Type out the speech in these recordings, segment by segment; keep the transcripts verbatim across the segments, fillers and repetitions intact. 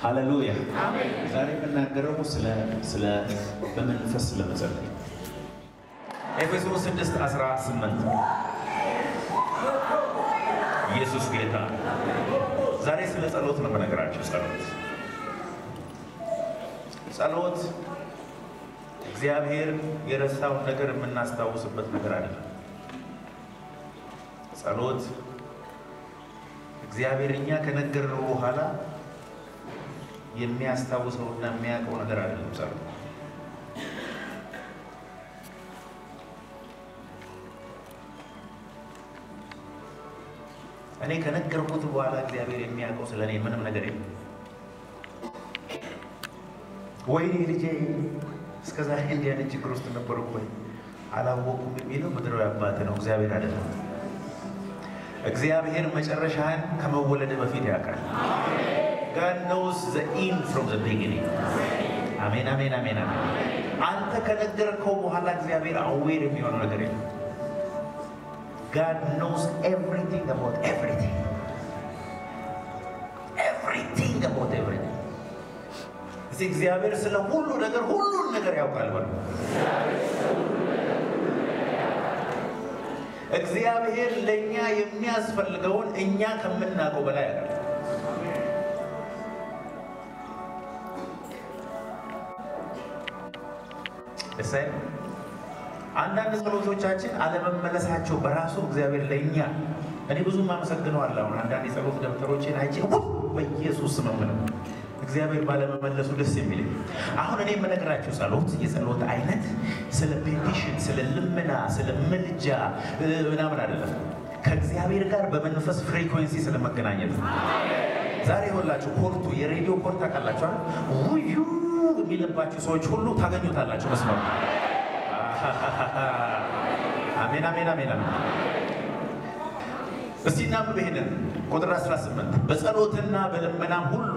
ሃሌሉያ አሜን ዛሬ የምናገረው ስለ ስለ በመንፈስ ለመጸለይ ኤፌሶስ ስድስት አስራ ስምንት ኢየሱስ ጌታ ዛሬ ስለ ጸሎት ነው የምነግራችሁ ጸሎት ጸሎት እግዚአብሔር የረሳው ነገር የምናስታውስበት ነገር አይደለም ጸሎት እግዚአብሔር እኛ ከነገርነው በኋላ የሚያስታውሰውና የሚያውቀው ነገር አይደለም ጸሎት እኔ ከነገርኩት በኋላ እግዚአብሔር የሚያውቀው ስለኔ ምንም ነገር የለም ወይኔ ልጄ እስከዛ እንዲህ አይነት ችግር ውስጥ ነበርኩ ወይ አላወኩም የሚለው ምድራዊ አባት ነው እግዚአብሔር አይደለም እግዚአብሔር መጨረሻህን ከመወለድ በፊት ያውቃል God knows the end from the beginning አሜን አሜን አሜን አንተ ከነገርከው በኋላ እግዚአብሔር አዌር የሚሆነው ነገር የለም God knows everything about everything everything about everything እዚህ እግዚአብሔር ስለ ሁሉ ነገር ሁሉን ነገር ያውቃል ማለት እግዚአብሔር ለኛ የሚያስፈልገውን እኛ ከምናውቀው በላይ ያውቃል እሰይ አንዳንድ ጸሎቶቻችን አለመመለሳቸው በራሱ እግዚአብሔር ለኛ እኔ ብዙ ማመሰግነው አለ አሁን አንዳንድ ጸሎት ደብተሮችን አይቼ በኢየሱስ ስም ነው እግዚአብሔር ባለመመለሱ ደስ የሚል አሁን እኔ የምነግራችሁ ጸሎት የጸሎት አይነት ስለ ፔቲሽን ስለ ልመና ስለ መልጃ ምናምን አይደለም ከእግዚአብሔር ጋር በመንፈስ ፍሪኩዌንሲ ስለ መገናኘት ዛሬ ሁላችሁ ኮርቱ የሬዲዮ ኮርት አቃላችኋል ውዩ የሚልባችሁ ሰዎች ሁሉ ታገኙታላችሁ መስመር አሜን አሜን አሜን እስቲ እናንብብ ይሄንን ቁጥር አስራ ስምንት በጸሎትና በልመናም ሁሉ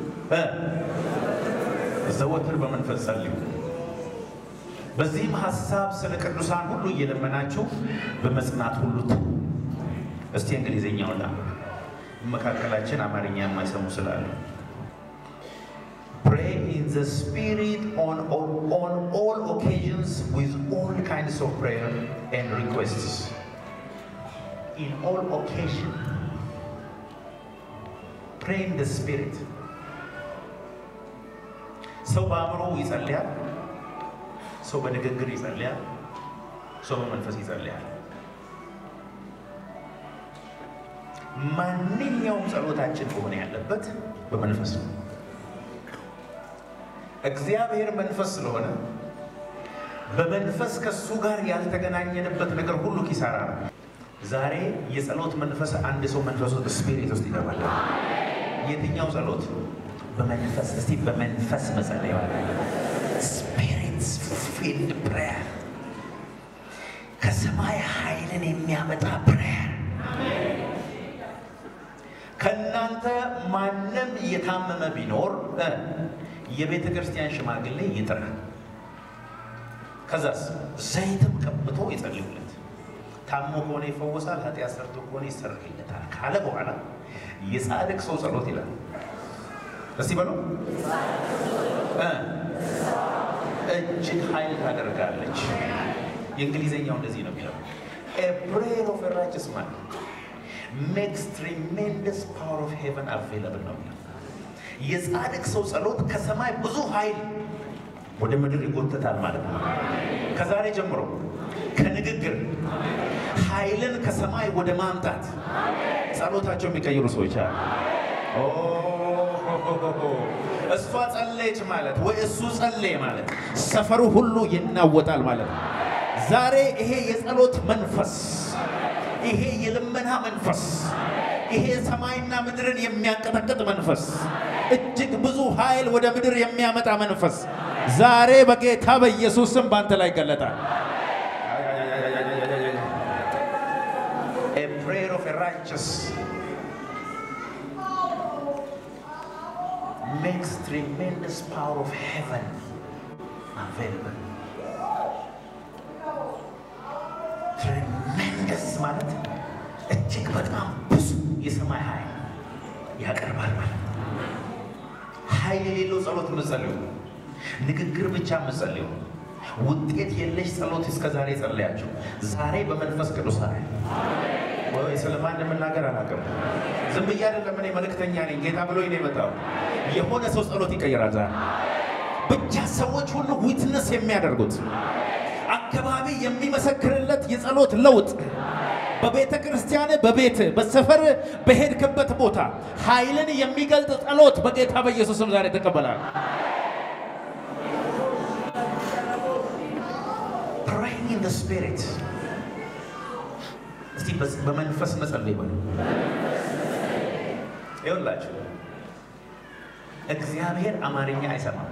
ዘወትር በመንፈስ ጸልዩ በዚህም ሐሳብ ስለ ቅዱሳን ሁሉ እየለመናችሁ በመጽናት ሁሉ እስቲ እንግሊዘኛውና መካከላችን አማርኛ የማይሰሙ ስላሉ Pray in the Spirit on all, on all occasions with all kinds of prayer and requests. In all occasions, pray in the Spirit. So ba'amro ይጸልያል ሰው በንግግር ይጸልያል ሰው በመንፈስ ይጸልያል ማንኛውም ጸሎታችን ሆነ ያለበት በመንፈስ ነው እግዚአብሔር መንፈስ ስለሆነ በመንፈስ ከሱ ጋር ያልተገናኘንበት ነገር ሁሉ ኪሳራ ነው ዛሬ የጸሎት መንፈስ አንድ ሰው መንፈሱ ስፒሪት ውስጥ ይገባል የትኛው ጸሎት በመንፈስ እስቲ በመንፈስ መጸለይ ስፒሪት ፊልድ ፕሬየር ከሰማይ ኃይልን የሚያመጣ ፕሬየር ከናንተ ማንም የታመመ ቢኖር የቤተ ክርስቲያን ሽማግሌ ይጥራል ከዛስ ዘይትም ቀብቶ ይጸልዩለት ታሞ ከሆነ ይፈወሳል ኃጢአት ሰርቶ ከሆነ ይሰረይለታል ካለ በኋላ የጻድቅ ሰው ጸሎት ይላል እስቲ በሉ እጅግ ኃይል ታደርጋለች የእንግሊዘኛው እንደዚህ ነው የሚለው a prayer of a righteous man makes tremendous power of heaven available ነው የጻድቅ ሰው ጸሎት ከሰማይ ብዙ ኃይል ወደ ምድር ይጎተታል ማለት ነው ከዛሬ ጀምሮ ከንግግር ኃይልን ከሰማይ ወደ ማምጣት ጸሎታቸው የሚቀይሩ ሰዎች አሉ ኦ እሷ ጸለየች ማለት ወይ እሱ ጸለየ ማለት ሰፈሩ ሁሉ ይናወጣል ማለት ነው ዛሬ ይሄ የጸሎት መንፈስ ይሄ የልመና መንፈስ ይሄ ሰማይና ምድርን የሚያንቀጠቅጥ መንፈስ እጅግ ብዙ ኃይል ወደ ምድር የሚያመጣ መንፈስ ዛሬ በጌታ በኢየሱስ ስም ባንተ ላይ ገለጣል a prayer of a righteous makes tremendous power of heaven available tremendous ማለት እጅግ በጣም ብዙ የሰማይ ኃይል ያቀርባል ማለት ኃይል የሌለው ጸሎት መጸለዩ ንግግር ብቻ መጸለዩ ውጤት የለሽ ጸሎት እስከዛሬ ጸለያችሁ ዛሬ በመንፈስ ቅዱስ አለ ወይ ሰለማን ለመናገር አላቀም ዝም ብዬ አይደለም እኔ መልእክተኛ ነኝ ጌታ ብሎ ይኔ መጣው የሆነ ሰው ጸሎት ይቀየራል ዛሬ ብቻ ሰዎች ሁሉ ዊትነስ የሚያደርጉት አከባቢ የሚመሰክርለት የጸሎት ለውጥ በቤተ ክርስቲያን በቤት በሰፈር በሄድክበት ቦታ ኃይልን የሚገልጥ ጸሎት በጌታ በኢየሱስ ስም ዛሬ ተቀበላል praying in the spirit እስቲ በመንፈስ መጸለይ በሉ ይኸውላችሁ እግዚአብሔር አማርኛ አይሰማም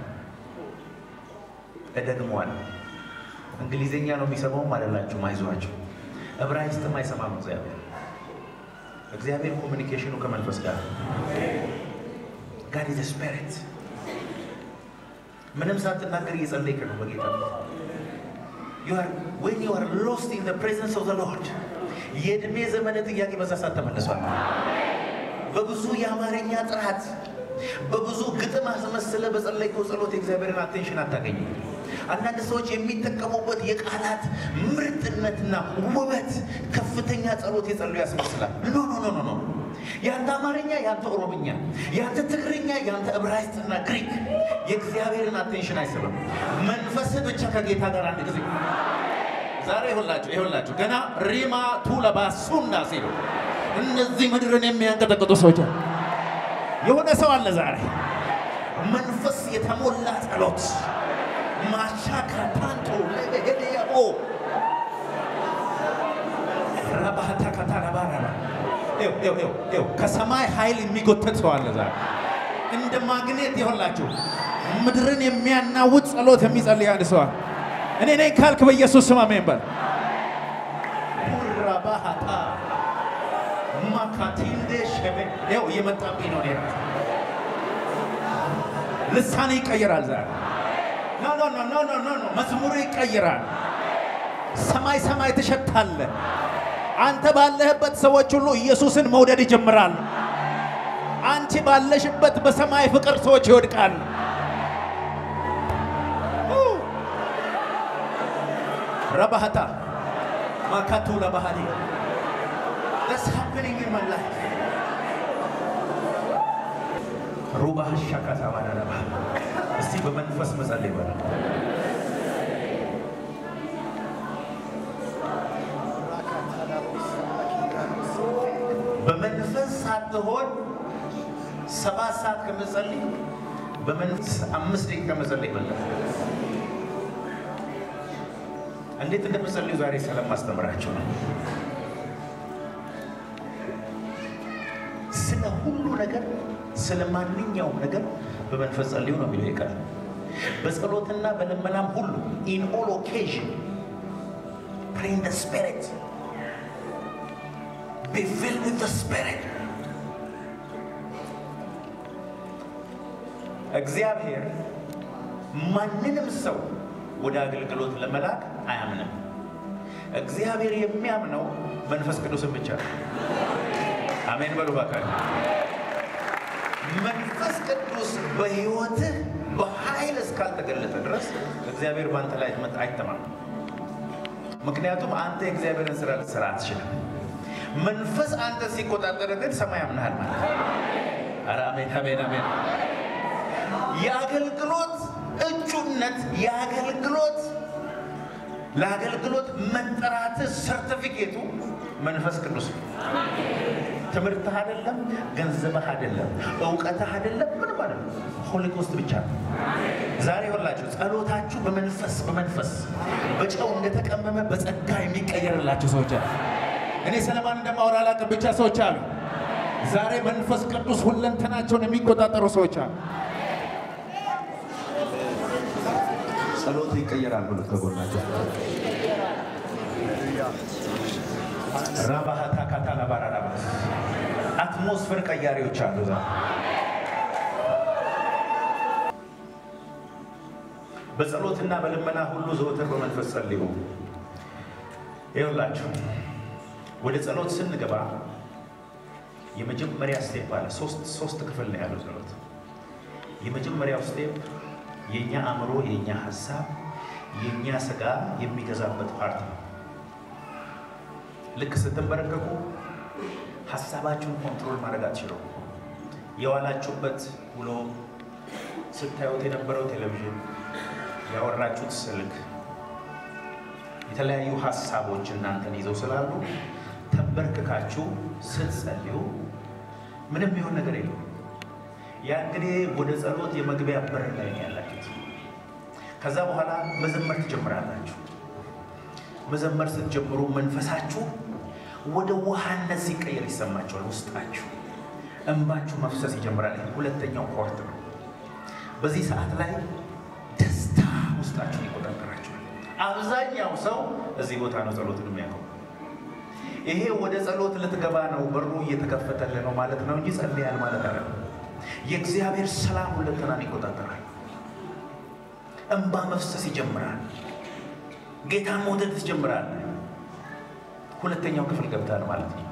እደግመዋል እንግሊዘኛ ነው የሚሰማው ማለላችሁ ማይዟችሁ ዕብራይስጥም አይሰማም እግዚአብሔር እግዚአብሔር ኮሙኒኬሽኑ ከመንፈስ ጋር God is a spirit ምንም ሳትናገር እየጸለይክ ነው በጌታ you are when you are lost in the presence of the Lord የእድሜ ዘመን ጥያቄ በዛሳት ተመለሷል በብዙ የአማርኛ ጥራት በብዙ ግጥም አስመስለ በጸለይከው ጸሎት እግዚአብሔርን አቴንሽን አታገኙ አንዳንድ ሰዎች የሚጠቀሙበት የቃላት ምርጥነትና ውበት ከፍተኛ ጸሎት የጸለዩ ያስመስላል ኖ ኖ ኖ ኖ ያንተ አማርኛ ያንተ ኦሮምኛ ያንተ ትግርኛ ያንተ ዕብራይስጥና ግሪክ የእግዚአብሔርን አቴንሽን አይሰበም መንፈስ ብቻ ከጌታ ጋር አንድ ጊዜ ዛሬ ይሁላችሁ ይሁላችሁ ገና ሪማ ቱለባሱና ሲሉ እነዚህ ምድርን የሚያንቀጠቅጡ ሰዎች የሆነ ሰው አለ ዛሬ መንፈስ የተሞላ ጸሎት ማሻካ ታንቶ ለበሄደያኦ ረባታ ከተራባራ ኤው ኤው ኤው ኤው ከሰማይ ኃይል የሚጎተት ሰው አለ ዛሬ እንደ ማግኔት ይሁላችሁ ምድርን የሚያናውጥ ጸሎት የሚጸልይ አንድ ሰው እኔ ነኝ ካልክ በኢየሱስ ስም አሜን በል ረባታ ማካቲንዴ ሸበ ኤው የመጣብኝ ነው ኔራ ልሳኔ ይቀየራል ዛሬ No no no no no no no መዝሙር ይቀየራል ሰማይ ሰማይ ተሸታለ አንተ ባለህበት ሰዎች ሁሉ ኢየሱስን መውደድ ይጀምራል አንቺ ባለሽበት በሰማይ ፍቅር ሰዎች ይወድቃል ረባህታ ማካቱ ለባህሪ That's happening in my life ሩባህ ሻካታ ባዳባ እስቲ በመንፈስ መጸለይ በሉ በመንፈስ ሳትሆን ሰባት ሰዓት ከመጸለይ በመንፈስ አምስት ደቂቃ ከመጸለይ በለ እንዴት እንደምጸልዩ ዛሬ ሰላም ማስተምራችሁ ነው ስለ ሁሉ ነገር ስለማንኛውም ነገር በመንፈስ ጸልዩ ነው የሚለው ይቃል በጸሎትና በልመናም ሁሉ in all occasion pray in the spirit be filled with the spirit እግዚአብሔር ማንንም ሰው ወደ አገልግሎት ለመላክ አያምንም እግዚአብሔር የሚያምነው መንፈስ ቅዱስን ብቻ አሜን በሉ ባካችሁ መንፈስ ቅዱስ በህይወት በኃይል እስካልተገለጠ ድረስ እግዚአብሔር ባንተ ላይ አይተማም ምክንያቱም አንተ እግዚአብሔርን ስራ ስራ አትችልም መንፈስ አንተ ሲቆጣጠር ግን ሰማይ ያምናል ማለት አረ አሜን አሜን አሜን የአገልግሎት እጩነት የአገልግሎት ለአገልግሎት መጠራት ሰርቲፊኬቱ መንፈስ ቅዱስ ትምህርት አይደለም ገንዘብ አይደለም ዕውቀት አይደለም ምን ማለት ነው ሆሊ ጎስት ብቻ ዛሬ ሁላችሁ ጸሎታችሁ በመንፈስ በመንፈስ በጨው እንደተቀመመ በጸጋ የሚቀየርላችሁ ሰዎች አሉ እኔ ሰለማን እንደማወራ አላቀ ብቻ ሰዎች አሉ ዛሬ መንፈስ ቅዱስ ሁለንተናቸውን የሚቆጣጠሩ ሰዎች አሉ ጸሎት ይቀየራል ብሎ ከጎናቸው ራባሃታ ካታላ ባራራባ አትሞስፌር ቀያሪዎች አሉ ዛ በጸሎትና በልመና ሁሉ ዘወትር በመንፈስ ጸልዩ ይኸውላችሁ ወደ ጸሎት ስንገባ የመጀመሪያ ስቴፕ አለ ሶስት ሶስት ክፍል ነው ያለው ጸሎት የመጀመሪያው ስቴፕ የኛ አእምሮ የኛ ሐሳብ የኛ ስጋ የሚገዛበት ፓርት ነው ልክ ስትንበረከኩ ሐሳባችሁን ኮንትሮል ማድረግ አትችሉም የዋላችሁበት ውሎ ስታዩት የነበረው ቴሌቪዥን ያወራችሁት ስልክ የተለያዩ ሐሳቦች እናንተን ይዘው ስላሉ ተንበርክካችሁ ስትጸልዩ ምንም ይሁን ነገር የለም ያ እንግዲህ ወደ ጸሎት የመግቢያ በር ላይ ያላችሁ ከዛ በኋላ መዘመር ትጀምራላችሁ መዘመር ስትጀምሩ መንፈሳችሁ ወደ ውሃነት ሲቀየር ይሰማችኋል ውስጣችሁ እንባችሁ መፍሰስ ይጀምራል ሁለተኛው ፓርት ነው በዚህ ሰዓት ላይ ደስታ ውስጣችሁ ይቆጣጠራችኋል አብዛኛው ሰው እዚህ ቦታ ነው ጸሎትን የሚያውቀው ይሄ ወደ ጸሎት ልትገባ ነው በሩ እየተከፈተልህ ነው ማለት ነው እንጂ ጸልያል ማለት አይደለም የእግዚአብሔር ሰላም ሁለንተናን ይቆጣጠራል እንባ መፍሰስ ይጀምራል ጌታን መውደድ ትጀምራለህ ሁለተኛው ክፍል ገብታል ማለት ነው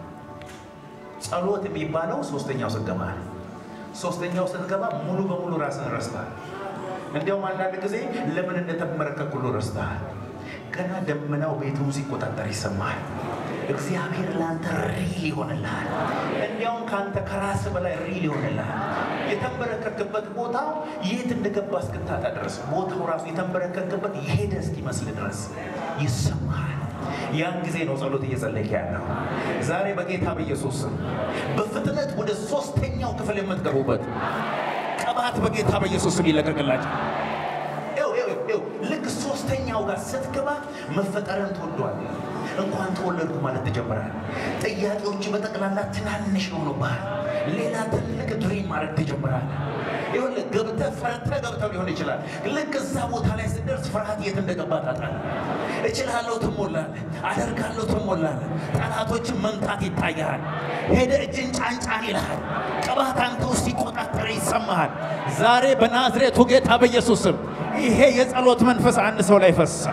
ጸሎት የሚባለው ሶስተኛው ስትገባ ሶስተኛው ስትገባ ሙሉ በሙሉ ራስን ረስተሃል እንዲያውም አንዳንድ ጊዜ ለምን እንደተመረከኩ ሁሉ ረስተሃል ገና ደመናው ቤቱን ሲቆጣጠር ይሰማል እግዚአብሔር ላንተ ሪል ይሆንልሃል እንዲያውም ካንተ ከራስ በላይ ሪል ይሆንልሃል የተመረከክበት ቦታ የት እንደገባ እስክታጣ ድረስ ቦታው ራሱ የተመረከክበት የሄደ እስኪመስል ድረስ ይሰማል ያን ጊዜ ነው ጸሎት እየጸለይክ ያለው ዛሬ በጌታ በኢየሱስ በፍጥነት ወደ ሶስተኛው ክፍል የምትገቡበት ቀባት በጌታ በኢየሱስ ይለቀቅላችሁ ኤው ኤው ኤው ልክ ሶስተኛው ጋር ስትገባ መፈጠርን ትወዷለህ እንኳን ተወለድኩ ማለት ትጀምራለህ ጥያቄዎች በጠቅላላ ትናንሽ ሆኖብሃል ሌላ ትልቅ ድሪም ማለት ትጀምራለህ ይሁን ገብተ ፈርተ ገብተው ሊሆን ይችላል ልክ እዛ ቦታ ላይ ስትደርስ ፍርሃት የት እንደገባ ታጣለህ እችላለሁ ትሞላለህ አደርጋለሁ ትሞላለህ ጠላቶችን መምታት ይታያል ሄደ እጅን ጫንጫን ይልሃል ቅባት አንተ ውስጥ ይቆጣጠር ይሰማሃል ዛሬ በናዝሬቱ ጌታ በኢየሱስ ስም ይሄ የጸሎት መንፈስ አንድ ሰው ላይ ፈሰሰ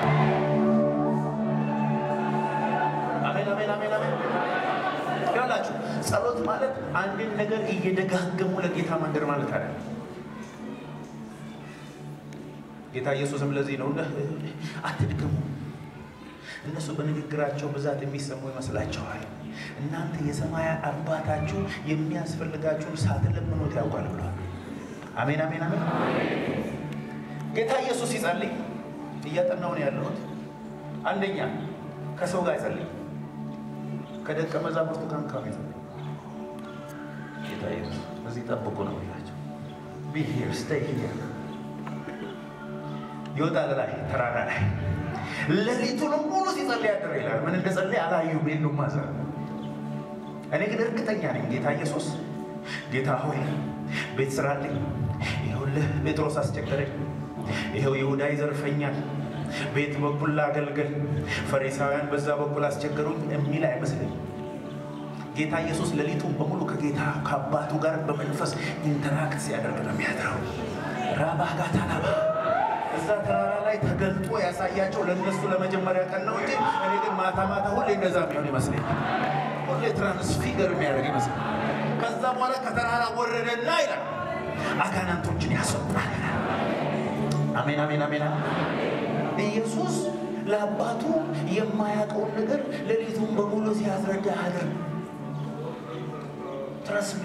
አሜን አሜን አሜን አሜን ያላችሁ ጸሎት ማለት አንድ ነገር እየደጋገሙ ለጌታ መንገር ማለት አይደለም ጌታ ኢየሱስም ለዚህ ነው አትድገሙ እነሱ በንግግራቸው ብዛት የሚሰሙ ይመስላችኋል እናንተ የሰማይ አባታችሁ የሚያስፈልጋችሁን ሳትለምኑት ያውቃል ብሏል አሜን አሜን አሜን ጌታ ኢየሱስ ይጸልይ እያጠናው ነው ያለሁት አንደኛ ከሰው ጋር ይጸልይ ከደቀ መዛሙርቱ ጋር ካሜራ ጌታ ኢየሱስ እዚህ ጠብቁ ነው ይላቸው be here stay here ይወጣል ላይ ተራራ ላይ ለሊቱን ሙሉ ሲጸልይ ያደረ ይላል ምን እንደጸለይ አላዩም የሉም ማዘር እኔ ግን እርግጠኛ ነኝ ጌታ ኢየሱስ ጌታ ሆይ ቤት ስራልኝ ይኸውልህ ጴጥሮስ አስቸገረኝ ይኸው ይሁዳ ይዘርፈኛል ቤት በኩል ላገልግል ፈሪሳውያን በዛ በኩል አስቸገሩኝ የሚል አይመስልም ጌታ ኢየሱስ ለሊቱን በሙሉ ከጌታ ከአባቱ ጋር በመንፈስ ኢንተራክት ሲያደርግ ነው የሚያድረው ራባጋታናባ እዛ ተራራ ላይ ተገልጦ ያሳያቸው ለነሱ ለመጀመሪያ ቀን ነው እንጂ እኔ ግን ማታ ማታ ሁሌ እንደዛ የሚሆን ይመስለኛል ሁሌ ትራንስፊገር የሚያደርግ ይመስላል ከዛ በኋላ ከተራራ ወረደና ይላል አጋንንቶችን ያስወጣል አሜን አሜን አሜን ኢየሱስ ለአባቱ የማያውቀውን ነገር ለሊቱን በሙሉ ሲያስረዳ አድር ትረስሜ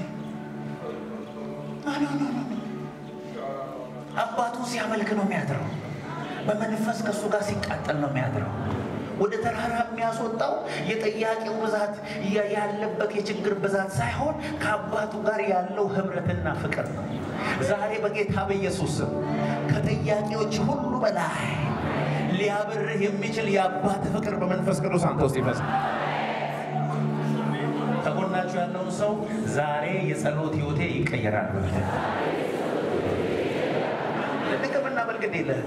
አኖ ኖ ኖ አባቱ ሲያመልክ ነው የሚያድረው በመንፈስ ከሱ ጋር ሲቃጠል ነው የሚያድረው ወደ ተራራ የሚያስወጣው የጥያቄው ብዛት ያለበት የችግር ብዛት ሳይሆን ከአባቱ ጋር ያለው ህብረትና ፍቅር ነው ዛሬ በጌታ በኢየሱስ ከጥያቄዎች ሁሉ በላይ ሊያብርህ የሚችል የአባት ፍቅር በመንፈስ ቅዱስ አንተ ውስጥ ይፈሳል ተቆናችሁ ያለውን ሰው ዛሬ የጸሎት ህይወቴ ይቀየራል ማለት ነው ለከብና በልግድ የለህ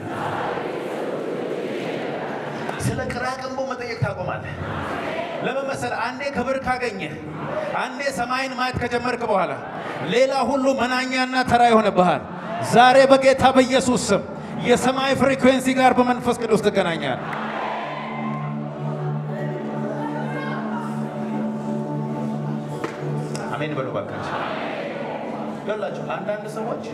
ስለ ቅራቅንቦ መጠየቅ ታቆማለህ ለመመሰል አንዴ ክብር ካገኘ አንዴ ሰማይን ማየት ከጀመርክ በኋላ ሌላ ሁሉ መናኛና ተራ ይሆንብሃል ዛሬ በጌታ በኢየሱስ ስም የሰማይ ፍሪኩዌንሲ ጋር በመንፈስ ቅዱስ ተገናኛለህ አሜን በሉ ባካችሁ ያላችሁ አንዳንድ ሰዎች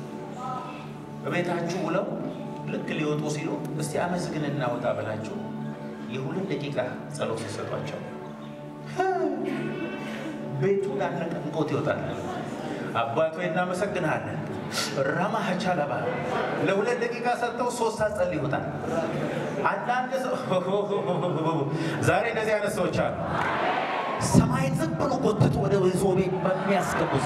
በቤታችሁ ውለው ልክ ሊወጡ ሲሉ እስቲ አመስግን እናወጣ ብላችሁ የሁለት ደቂቃ ጸሎት ሲሰጧቸው ቤቱ ዳነቀንቆት ይወጣል አባቶ እናመሰግናለን ራማህ ቻላባ ለሁለት ደቂቃ ሰጥተው ሶስት አጸል ይወጣል አንዳንድ ሰው ዛሬ እንደዚህ አይነት ሰዎች አሉ ሰማይ ዝም ብሎ ጎትቶ ወደ ዞቤ በሚያስገቡት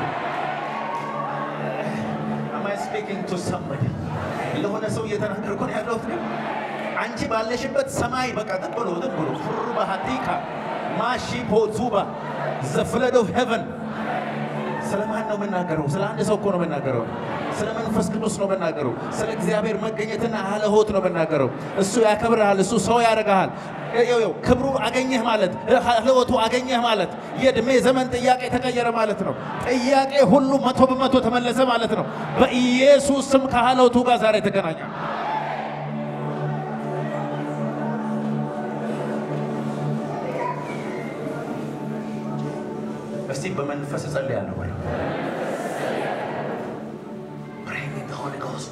am I speaking to somebody ለሆነ ሰው እየተናገርኩ ነው ያለሁት አንቺ ባለሽበት ሰማይ በቃ ዝም ብሎ ዝም ብሎ ፍሩ በሐቲካ ማሺ ፖዙባ the flood of heaven ስለማን ነው መናገረው ስለ አንድ ሰው እኮ ነው መናገረው ስለ መንፈስ ቅዱስ ነው መናገረው ስለ እግዚአብሔር መገኘትና አለሆት ነው መናገረው እሱ ያከብራል እሱ ሰው ያረጋል ይው ክብሩ አገኘህ ማለት አለሆቱ አገኘህ ማለት የእድሜ ዘመን ጥያቄ ተቀየረ ማለት ነው ጥያቄ ሁሉ መቶ በመቶ ተመለሰ ማለት ነው በኢየሱስ ስም ከአለሆቱ ጋር ዛሬ ተገናኘ እስቲ በመንፈስ ጸልያለሁ ወይ bring the Holy Ghost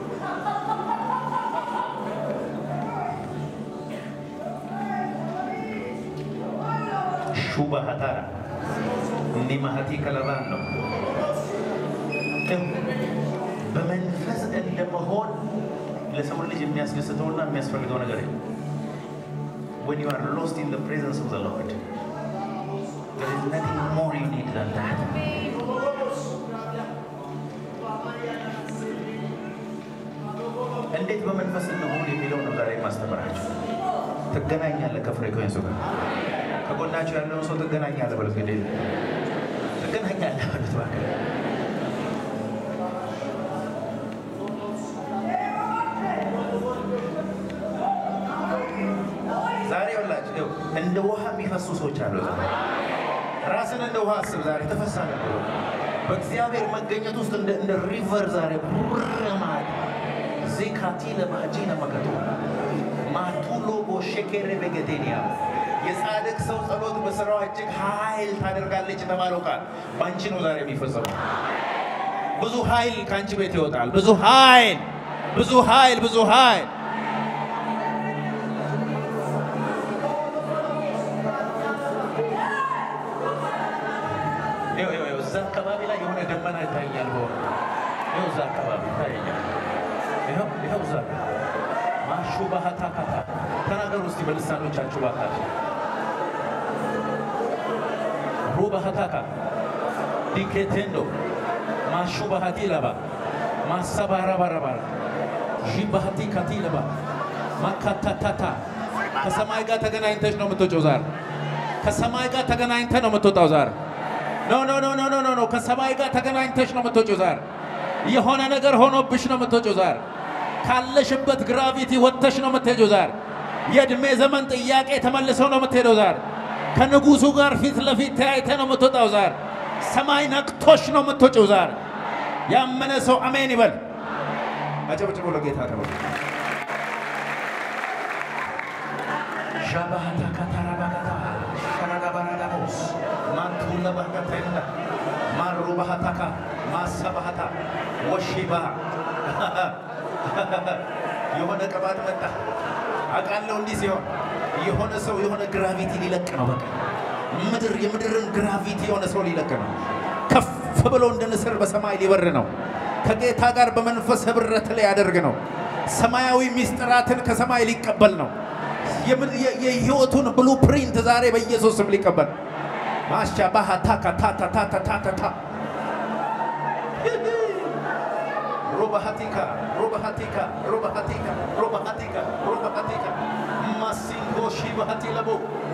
ሹባ ሀታራ እንዲ ማህቲ ከለባን ነው በመንፈስ እንደመሆን ለሰው ልጅ የሚያስደስተውና የሚያስፈልገው ነገር ነው when you are lost in the presence of the Lord there is nothing more you need than that እንዴት በመንፈስ እንደሆነ የሚለው ነው ዛሬ ማስተምራችሁ ትገናኛለህ ከፍሬኮንሱ ጋር ከጎናችሁ ያለውን ሰው ትገናኛለህ በሉት ግዴ ትገናኛለህ በሉት ባክ ዛሬ ወላችሁ እንደ ውሃ የሚፈሱ ሰዎች አሉ ራስን እንደ ውሃ አስብ ዛሬ ተፈሳለ በእግዚአብሔር መገኘት ውስጥ እንደ እንደ ሪቨር ዛሬ ብርማት ዚካቲ ለማጂና መከቱ ማቱሎ ቦሸከረ በገዴኒያ የጻድቅ ሰው ጸሎት በስራው እጅግ ኃይል ታደርጋለች ተባለው ቃል ባንቺ ነው ዛሬ የሚፈጸመው ብዙ ኃይል ካንቺ ቤት ይወጣል ብዙ ኃይል ብዙ ኃይል ብዙ ኃይል አካባቢ ላይ የሆነ ደመና ይታያል በሆነ ይውዛ አካባቢ ይታያል ይሄው ይሄው ዛ ማሹ ባህታካታ ተናገሩ እስቲ በልሳኖቻችሁ ባካችሁ ሩባሃታካ ዲኬቴንዶ ማሹ ባህቲ ለባ ማሰባራ ባራባ ጂባህቲ ካቲ ለባ ማካታታታ ከሰማይ ጋር ተገናኝተሽ ነው የምትወጪው ዛሬ ከሰማይ ጋር ተገናኝተሽ ነው የምትወጣው ዛሬ No no no no no no no ከሰማይ ጋር ተገናኝተሽ ነው የምትወጪው ዛሬ የሆነ ነገር ሆኖብሽ ነው የምትወጪው ዛሬ ካለሽበት ግራቪቲ ወጥተሽ ነው የምትሄጂው ዛሬ የእድሜ ዘመን ጥያቄ ተመልሰው ነው የምትሄደው ዛሬ ከንጉሱ ጋር ፊት ለፊት ተያይተ ነው የምትወጣው ዛሬ ሰማይ ነቅቶሽ ነው የምትወጪው ዛሬ ያመነ ሰው አሜን ይበል አጨብጭቡ ለጌታ ተባረክ ሻባሃታ ካታራባጋታ ሻራጋባራጋቦስ ማንቱላ ባጋታይና ማሩባሃታካ ማሰባሃታ ወሺባ የሆነ ቀባት መጣ አቃለው እንዲህ ሲሆን የሆነ ሰው የሆነ ግራቪቲ ሊለቅ ነው በቃ ምድር የምድርን ግራቪቲ የሆነ ሰው ሊለቅ ነው ከፍ ብሎ እንደ ንስር በሰማይ ሊበር ነው ከጌታ ጋር በመንፈስ ህብረት ላይ ያደርግ ነው ሰማያዊ ሚስጥራትን ከሰማይ ሊቀበል ነው የህይወቱን ብሉፕሪንት ዛሬ በኢየሱስ ስም ሊቀበል ማሻባሃ ታካ ታታ ታታ ታታ ሮባሃቲካ ሮባሃቲካ ሮባሃቲካ ሮባሃቲካ ሮባሃቲካ ማሲንጎ ሺባሃቲ ለቦ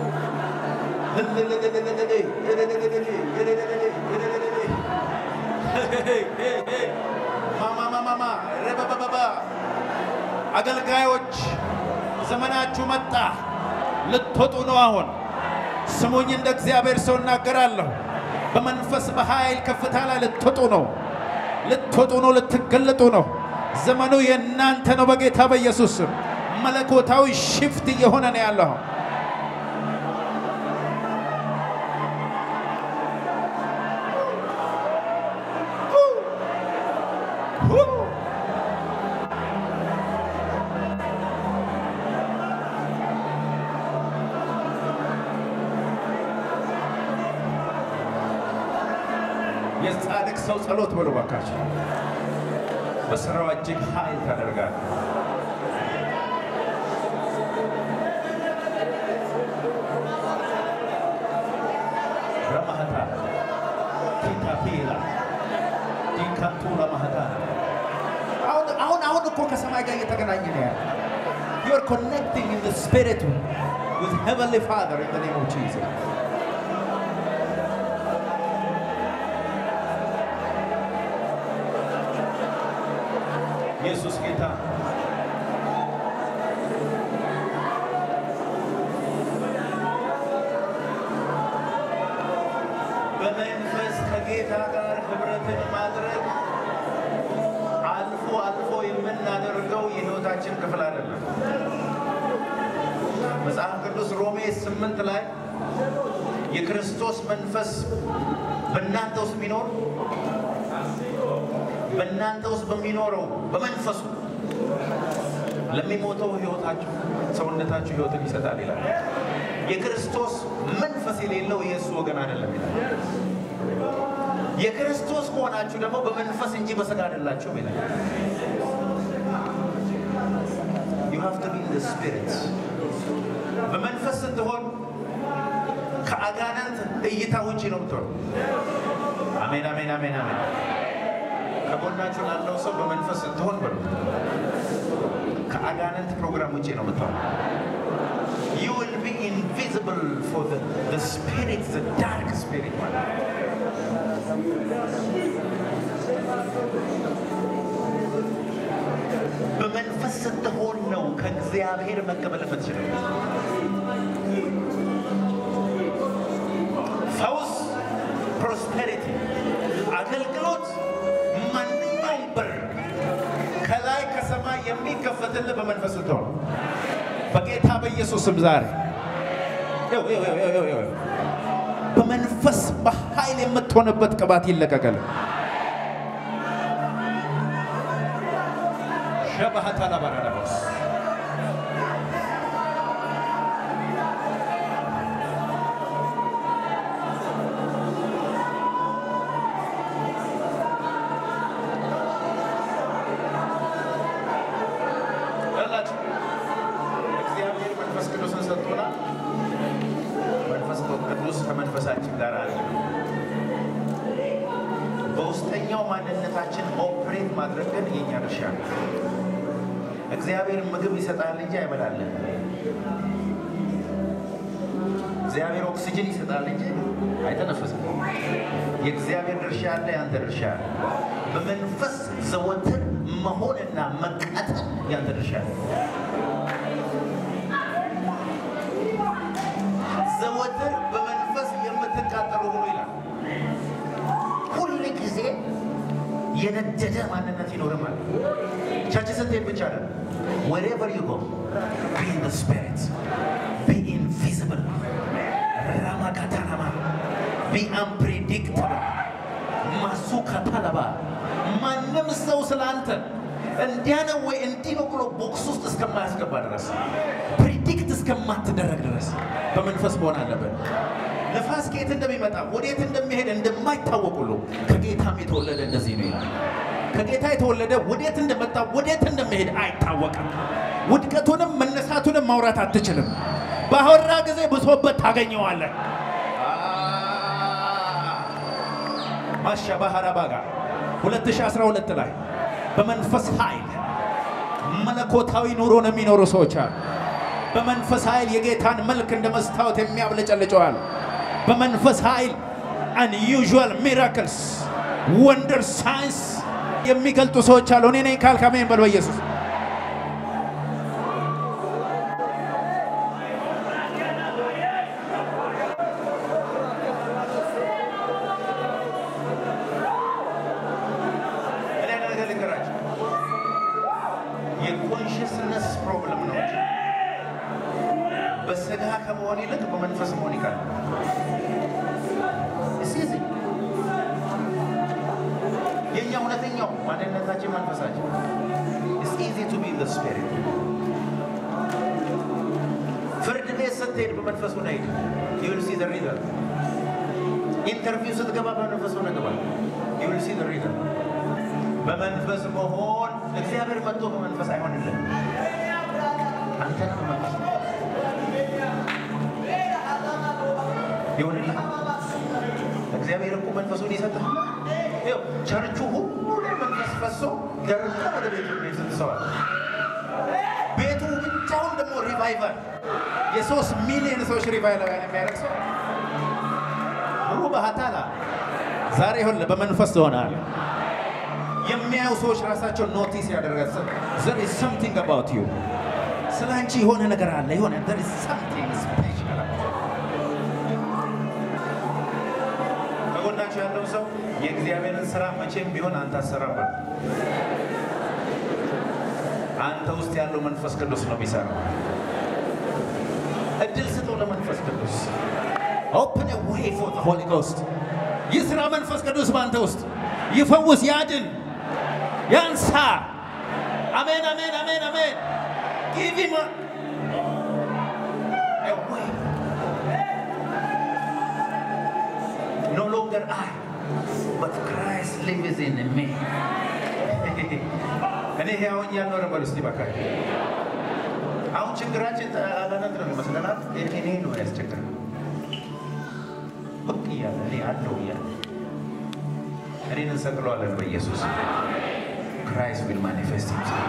ማማ ማማ ረባባባ አገልጋዮች ዘመናችሁ መጣ ልትወጡ ነው አሁን ስሙኝ እንደ እግዚአብሔር ሰው እናገራለሁ በመንፈስ በኃይል ከፍታ ላይ ልትወጡ ነው ልትወጡ ነው ልትገለጡ ነው ዘመኑ የእናንተ ነው በጌታ በኢየሱስ ስም መለኮታዊ ሽፍት እየሆነ ነው ያለው የጻድቅ ሰው ጸሎት በሉ ባካችሁ በስራው እጅግ ኃይል ታደርጋለህ ረማህታ ቲታፊላ ዲካቱላ ማህታ አሁን አሁን አሁን እኮ ከሰማይ ጋር እየተገናኘ ነው ያለው you are connecting in the spirit with heavenly Father in the name of Jesus ኢየሱስ ጌታ በመንፈስ ከጌታ ጋር ህብረትን ማድረግ አልፎ አልፎ የምናደርገው የህይወታችን ክፍል አይደለም መጽሐፍ ቅዱስ ሮሜ ስምንት ላይ የክርስቶስ መንፈስ በእናንተ ውስጥ ቢኖር በእናንተ ውስጥ በሚኖረው በመንፈሱ ለሚሞተው ህይወታችሁ ሰውነታችሁ ህይወትን ይሰጣል ይላል የክርስቶስ መንፈስ የሌለው ኢየሱስ ወገን አይደለም ይላል የክርስቶስ ሆናችሁ ደግሞ በመንፈስ እንጂ በስጋ አይደላችሁ ይላል you have to be in the spirit በመንፈስ ስትሆን ከአጋንንት እይታ ውጪ ነው የምትሆነው አሜን አሜን አሜን አሜን ከቦናችሁ ላለው ሰው በመንፈስ ስትሆን በሉ ከአጋንንት ፕሮግራም ውጪ ነው የምትሆነው you will be invisible for the the spirit the dark spirit በመንፈስ ስትሆን ነው ከእግዚአብሔር መቀበል የምትችለው ፈውስ prosperity አገልግሎት ማንኛውም በር ከላይ ከሰማይ የሚከፈትልህ በመንፈስ ስትሆን በጌታ በኢየሱስ ስም ዛሬ ይው ይው ይው ይው በመንፈስ በኃይል የምትሆንበት ቅባት ይለቀቃል ሸባሃታ ለባራዳስ ከመንፈሳችን ጋር አለ በውስጠኛው ማንነታችን ኦፕሬት ማድረግ ግን የኛ ድርሻ ነው እግዚአብሔር ምግብ ይሰጣል እንጂ አይበላልም እግዚአብሔር ኦክሲጅን ይሰጣል እንጂ አይተነፍስም የእግዚአብሔር ድርሻ አለ ያንተ ድርሻ በመንፈስ ዘወትር መሆንና መቃጠል ያንተ ድርሻ ዘወትር በመንፈስ የምትቃጠሉ ሁሉ ይላል ሁሉ ጊዜ የነደደ ማንነት ይኖርማል ቸርች ስትሄድ ብቻ አይደለም wherever you go be in the spirit be invisible ramakatana be unpredictable masukatala ማንም ሰው ስላንተ እንዲያነ ወይ እንዲኖ ብሎ ቦክስ ውስጥ እስከማያስገባ ድረስ ፕሪዲክት እስከማትደረግ ድረስ በመንፈስ መሆን አለበት ነፋስ ከየት እንደሚመጣ ወዴት እንደሚሄድ እንደማይታወቁሉ ከጌታም የተወለደ እንደዚህ ነው ይላል ከጌታ የተወለደ ወዴት እንደመጣ ወዴት እንደሚሄድ አይታወቅም ውድቀቱንም መነሳቱንም ማውራት አትችልም ባወራ ጊዜ ብሶበት ታገኘዋለህ ማሻባሃራባጋ ሁለት ሺህ አስራ ሁለት ላይ በመንፈስ ኃይል መለኮታዊ ኑሮ ነው የሚኖሩ ሰዎች አሉ በመንፈስ ኃይል የጌታን መልክ እንደመስታወት የሚያብለጨልጨዋል በመንፈስ ኃይል unusual miracles wonder signs የሚገልጡ ሰዎች አሉ እኔ ነኝ ካልክ አሜን በል በኢየሱስ የኮንሽስነስ ፕሮብለም ነው በስጋ ከመሆን ይልቅ በመንፈስ መሆን ይካል እዚህ የኛ እውነተኛው ማንነታችን the Spirit. ፍርድ ቤት ስትሄድ በመንፈስ ሆነ ሄድ you will see the result. ኢንተርቪው ስትገባ በመንፈስ ሆነ ገባ you will see the result. በመንፈስ መሆን እግዚአብሔር መጥቶ በመንፈስ አይሆንልህም አንተ ነህ በመንፈስ ይሆንልህ እግዚአብሔር እኮ መንፈሱን ይሰጥሃል ይኸው ቸርቹ ሁሉ ላይ መንፈስ ፈሶ ደርቆ ወደ ቤቱ ይሰጥሰዋል ቤቱ ብቻውን ደግሞ ሪቫይቨር የሶስት ሚሊዮን ሰዎች ሪቫይቨር የሚያደርግ ሰው ሩባሃታላ ዛሬ ሆነ በመንፈስ ሆናል የሚያዩ ሰዎች ራሳቸው ኖቲስ ያደርጋል there is something about you ስላንቺ የሆነ ነገር አለ የሆነ there is something special ከጎናችሁ ያለው ሰው የእግዚአብሔርን ሥራ መቼም ቢሆን አንተ አሰራበት አንተ ውስጥ ያለው መንፈስ ቅዱስ ነው የሚሰራው እድል ስጠው ለመንፈስ ቅዱስ open a way for the Holy Ghost ይስራ መንፈስ ቅዱስ ባንተ ውስጥ ይፈውስ ያድን ያንሳ አሜን አሜን አሜን አሜን give him a, a way no longer I but Christ lives in me እኔ ያውን ያለው ነበር እስቲ ባካይ አሁን ችግራችን አላናት ነው መስለናል እኔ ነው ያስቸግረን በቂያ እኔ አለው ያ እኔን እንሰቅለዋለን በኢየሱስ Christ will manifest himself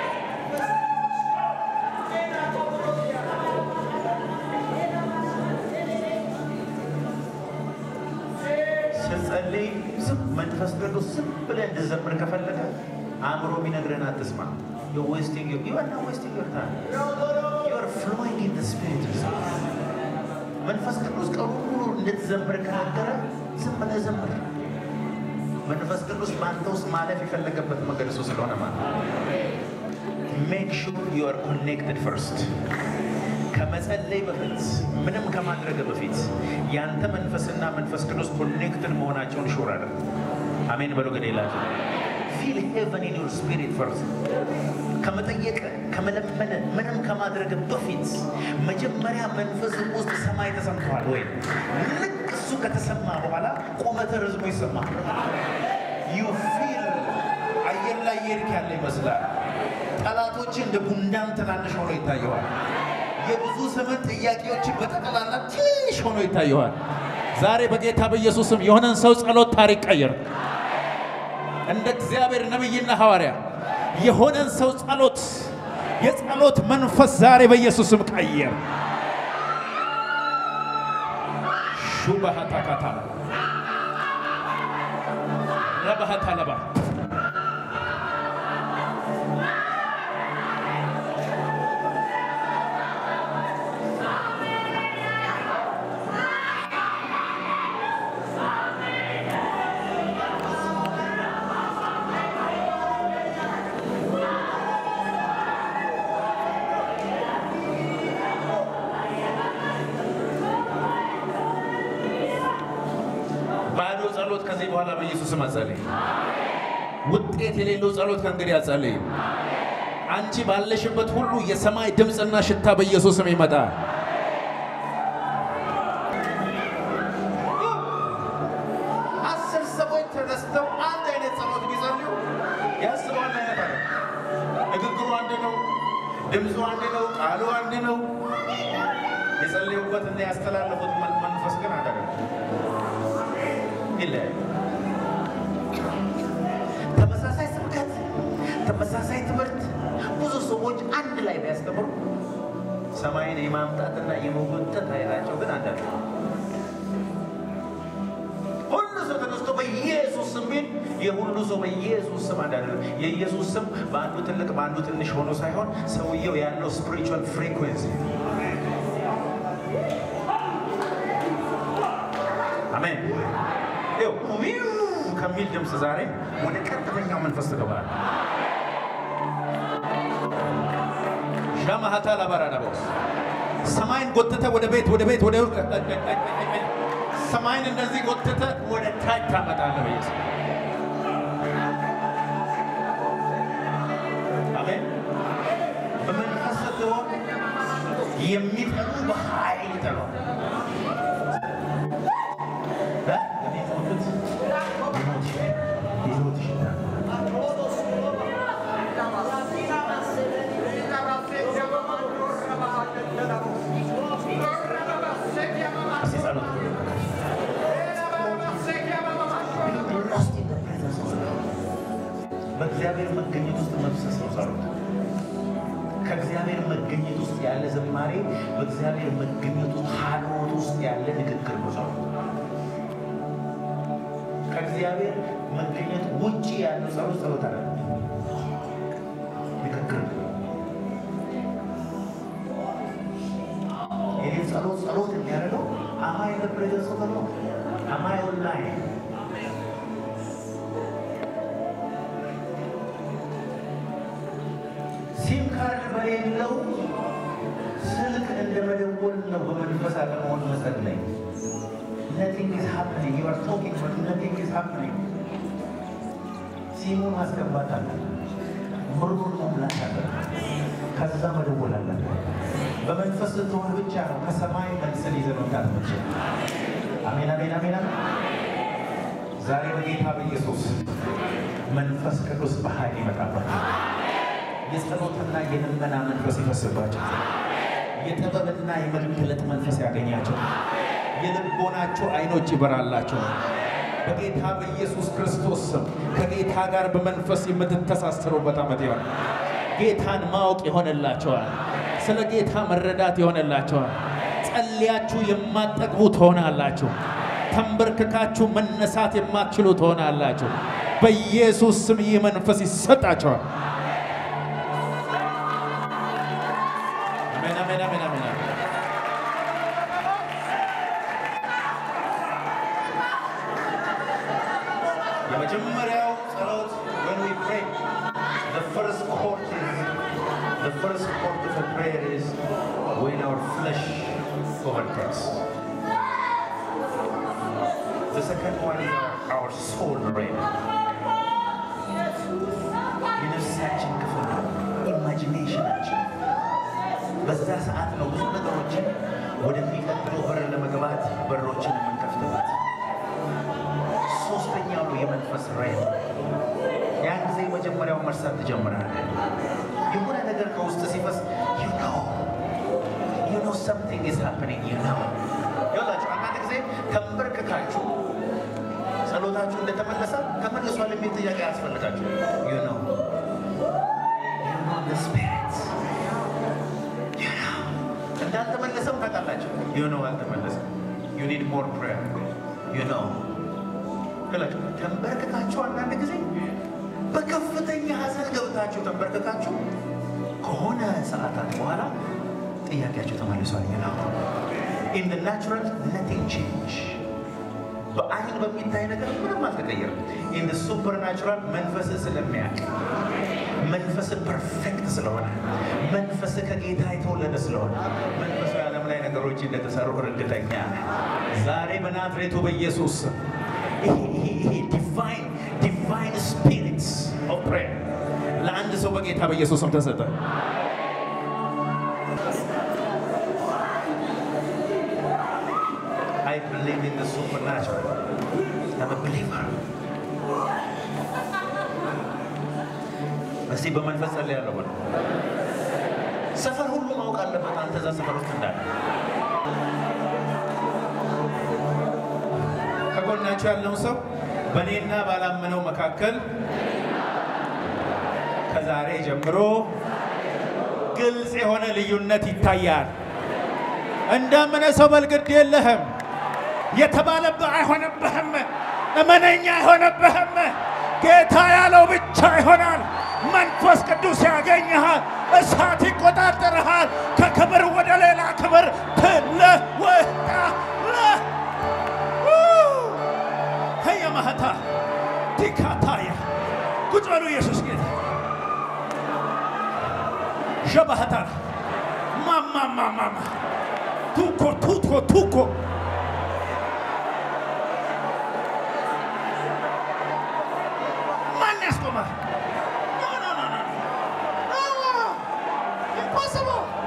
ስለዚህ ዝም መንፈስ ቅዱስ ዝም ብለህ እንድዘምር ከፈለገ አእምሮ የሚነግረን አትስማ you're wasting your you are not wasting your time you are flowing in the spirit መንፈስ ቅዱስ ቀኑን እንድትዘምር ከነገረ ዝም ብለህ ዘምር መንፈስ ቅዱስ ባንተ ውስጥ ማለፍ የፈለገበት መንገድ እሱ ስለሆነ ማለት make sure you are connected first ከመጸለይ በፊት ምንም ከማድረግ በፊት ያንተ መንፈስና መንፈስ ቅዱስ ኮኔክትድ መሆናቸውን ሹር አድርግ አሜን በሉ ገደላችሁ feel heaven in your spirit first ከመጠየቅ ከመለመን ምንም ከማድረግ በፊት መጀመሪያ መንፈስ ውስጥ ሰማይ ተሰምቷል ወይ ልክ እሱ ከተሰማ በኋላ ቆመተ ርዝሙ ይሰማል you feel አየር ላይ የርክ ያለ ይመስላል ጠላቶች እንደ ጉንዳን ተናንሽ ሆነው ይታያል የብዙ ዘመን ጥያቄዎች በተቀላላ ትንሽ ሆኖ ይታያል ዛሬ በጌታ በኢየሱስ ስም የሆነን ሰው ጸሎት ታሪክ ቀየር እንደ እግዚአብሔር ነብይና ሐዋርያ የሆነን ሰው ጸሎት የጸሎት መንፈስ ዛሬ በኢየሱስ ስም ቀየር ሹባሃታካታ ረባሃታለባ ከዚህ በኋላ በኢየሱስ ስም አጸልይ ውጤት የሌለው ጸሎት ከእንግዲህ አጸልይ አንቺ ባለሽበት ሁሉ የሰማይ ድምጽና ሽታ በኢየሱስ ስም ይመጣ አስር ሰዎች ተነስተው አንድ አይነት ጸሎት ቢጸልዩ ያስባል ማለት ነው ንግግሩ አንድ ነው ድምጹ አንድ ነው ቃሉ አንድ ነው የጸለዩበትና ያስተላለፉት መንፈስ ግን አንድ ነው ይላል ተመሳሳይ ስብከት ተመሳሳይ ትምህርት ብዙ ሰዎች አንድ ላይ ቢያስተምሩ ሰማይን የማምጣትና የመጎተት ኃይላቸው ግን አንድ ነው ሁሉ ሰው ተነስቶ በኢየሱስ ስም የሁሉ ሰው በኢየሱስ ስም አንድ ነው የኢየሱስ ስም በአንዱ ትልቅ በአንዱ ትንሽ ሆኖ ሳይሆን ሰውየው ያለው spiritual frequency አሜን ይው ከሚል ድምጽ ዛሬ ወደ ቀጥተኛው መንፈስ ተገባል ሻማሃታ ለባራዳቦስ ሰማይን ጎተተ ወደ ቤት ወደ ቤት ወደ ሰማይን እንደዚህ ጎተተ ወደ ታች ታመጣለህ በኢየሱስ አሜን ስትሆን የሚጠሉ በኃይል ይጠላሉ በእግዚአብሔር መገኘት ውስጥ መፍሰስ ነው ጸሎት ከእግዚአብሔር መገኘት ውስጥ ያለ ዝማሬ በእግዚአብሔር መገኘት ውስጥ ሐልወት ውስጥ ያለ ንግግር ነው ጸሎት ከእግዚአብሔር መገኘት ውጪ ያለው ጸሎት ጸሎት አይደለም ንግግር ይሄ ጸሎት ጸሎት የሚያደርገው አማይ ለፕሬዘንስ ኦፍ ነው አማይ ኦንላይን ሲም ካርድ በሌለው ስልክ እንደመደወል ነው በመንፈስ አለመሆን መጸለይ nothing is happening you are talking but nothing is happening ሲሙን ማስገባት አለ ምርሙር መሙላት አለ ከዛ መደወል አለ በመንፈስ ልትሆን ብቻ ነው ከሰማይ መልስን ይዘህ መምጣት የምትችል አሜን አሜን አሜን ዛሬ በጌታ በኢየሱስ መንፈስ ቅዱስ በኃይል ይመጣባችሁ የጸሎትና የልመና መንፈስ ይፈስባችሁ የጥበብና የመገለጥ መንፈስ ያገኛችሁ የልቦናችሁ አይኖች ይበራላችሁ በጌታ በኢየሱስ ክርስቶስ ስም ከጌታ ጋር በመንፈስ የምትተሳሰሩበት ዓመት ይሆን ጌታን ማወቅ ይሆንላችኋል ስለ ጌታ መረዳት ይሆንላችኋል ጸልያችሁ የማትጠግቡ ትሆናላችሁ ተንበርክካችሁ መነሳት የማትችሉ ትሆናላችሁ በኢየሱስ ስም ይህ መንፈስ ይሰጣችኋል አሜን አሜን አሜን አሜን የመጀመሪያው ጸሎት when we pray the first court is the first court of a prayer is when our flesh overtakes the second one is our, our soul realm የነፍሳችን ክፍል ኢማጂኔሽናችን በዛ ሰዓት ነው ብዙ ነገሮችን ወደሚቀጥለው በር ለመግባት በሮችን የምንከፍትበት ሶስተኛው ነው የመንፈስ ራዕይ ያን ጊዜ መጀመሪያው መርሳት ትጀምራለህ የሆነ ነገር ከውስጥ ሲፈስ you know you know something is happening you know ይወጣችሁ አንዳንድ ጊዜ ተንበርክካችሁ ጸሎታችሁ እንደተመለሰ ተመልሷል የሚል ጥያቄ ያስፈልጋችሁ you know you know the spirit you know እንዳልተመለሰም ታውቃላችሁ you know አልተመለሰም you need more prayer you know ከላችሁ ተንበርክካችሁ አንዳንድ ጊዜ በከፍተኛ ሐዘን ገብታችሁ ተንበርክካችሁ ከሆነ ሰዓታት በኋላ ጥያቄያችሁ ተመልሷል you know in the natural nothing change በአይን በሚታይ ነገር ምንም አልተቀየረም in the supernatural መንፈስ ስለሚያውቅ መንፈስ ፐርፌክት ስለሆነ መንፈስ ከጌታ የተወለደ ስለሆነ መንፈስ ዓለም ላይ ነገሮች እንደተሰሩ እርግጠኛ ዛሬ በናዝሬቱ በኢየሱስ ይሄ divine divine spirits of prayer ለአንድ ሰው በጌታ በኢየሱስ ስም ተሰጠ I believe in the supernatural I'm a believer እስቲ በመንፈስ ጸልያለሁ በል ሰፈር ሁሉ ማወቅ አለበት አንተ እዛ ሰፈር ውስጥ እንዳለ ከጎናችሁ ያለው ሰው በኔና ባላመነው መካከል ከዛሬ ጀምሮ ግልጽ የሆነ ልዩነት ይታያል እንዳመነ ሰው በልግድ የለህም የተባለብህ አይሆንብህም እመነኛ አይሆንብህም ጌታ ያለው ብቻ ይሆናል መንፈስ ቅዱስ ያገኝሃል እሳት ይቆጣጠርሃል ከክብር ወደ ሌላ ክብር ትለወጣለህ ሄያ ማህታ ቲካታያ ቁጭ በሉ ኢየሱስ ጌታ ሸባህታ ማማ ማማ ቱኮ ቱኮ ቱኮ ማን ያስቆማል? No, no, no, no. No, impossible.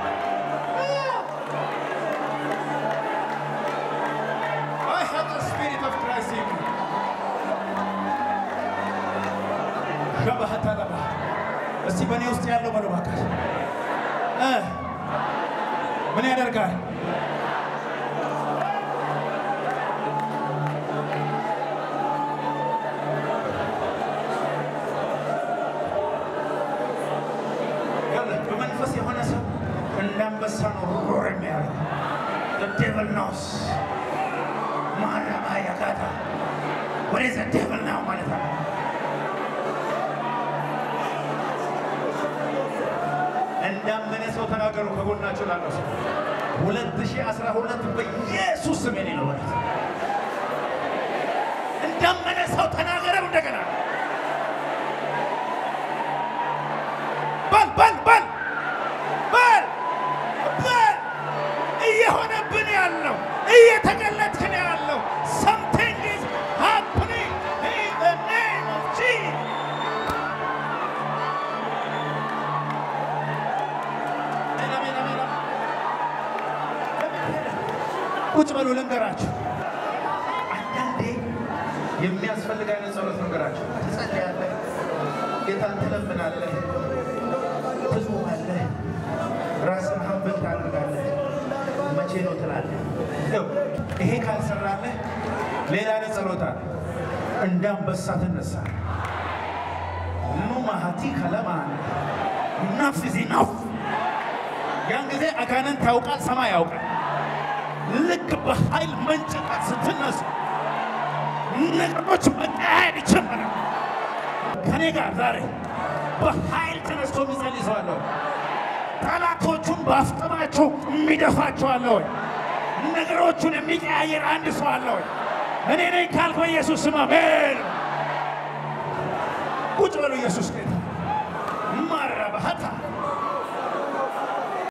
ሸባሃታላባ እስቲ በኔ ውስጥ ያለው በለባካሽ እ ምን ያደርጋል በመንፈስ የሆነ ሰው እንዳንበሳ ነው ሮር የሚያደርግ the devil knows ማራማ ያካታ what is the devil now ማለት ነው እንዳመነ ሰው ተናገሩ ከጎናችሁ ላለው ሰው ሁለት ሺህ አስራ ሁለት በኢየሱስ ስም ነው ማለት እንዳመነ ሰው ተናገረው እንደገና በል በል በል በል በል እየሆነብን ያለው እየተገለጥክ ነው ያለው something is happening in the name of Jesus ቁጭ በሉ ልንገራችሁ አንዳንዴ የሚያስፈልግ አይነት ጸሎት ልንገራችሁ ትጸልያለህ ጌታን ትለምናለህ ትጾማለህ ራስን ሀብል ታደርጋለህ መቼ ነው ትላለህ ይሄ ካልሰራለህ ሌላ አይነት ጸሎት አለ እንዳንበሳ ትነሳ ኑ ማሃቲ ከለማ ነፍሲ ነው ያን ጊዜ አጋንንት ያውቃል ሰማይ ያውቃል ልክ በኃይል መንጨት ስትነሱ ነገሮች መቀየር ይጀምራል ከኔ ጋር ዛሬ በኃይል ተነስቶ የሚጸልይ ሰው አለ ጠላቶቹን በአፍጥማቸው የሚደፋቸው አለ ነገሮቹን የሚቀያየር አንድ ሰው አለ እኔ ነኝ ካልኩ በኢየሱስ ስም አሜን ቁጭ በሉ ኢየሱስ